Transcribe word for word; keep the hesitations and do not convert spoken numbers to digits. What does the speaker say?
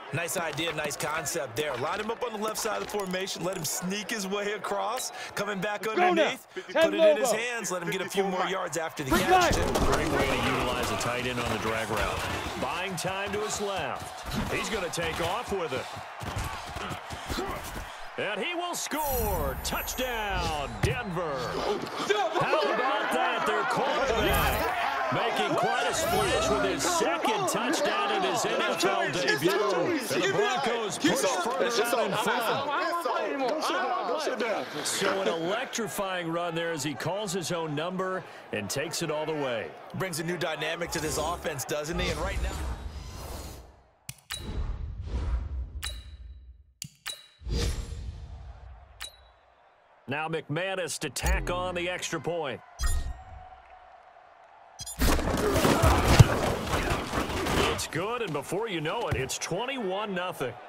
Nice idea, nice concept there. Line him up on the left side of the formation, let him sneak his way across, coming back underneath, put it in his hands, let him get a few more yards after the catch. Great way to utilize a tight end on the drag route. Buying time to his left. He's going to take off with it. And he will score. Touchdown, Denver. How about that? Their quarterback making quite a splash with his second touchdown in his N F L debut. And the Broncos push further out in front. So an electrifying run there as he calls his own number and takes it all the way. Brings a new dynamic to this offense, doesn't he? And right now... Now McManus to tack on the extra point. It's good, and before you know it, it's twenty-one nothing.